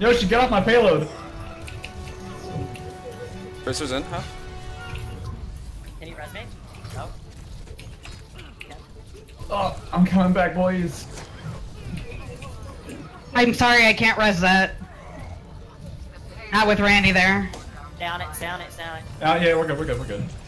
Yoshi, get off my payload. Tracer's in, huh? Can you res me? No. Oh, I'm coming back, boys. I'm sorry, I can't res that. Not with Randy there. Down it, down it, down it. Yeah, we're good, we're good, we're good.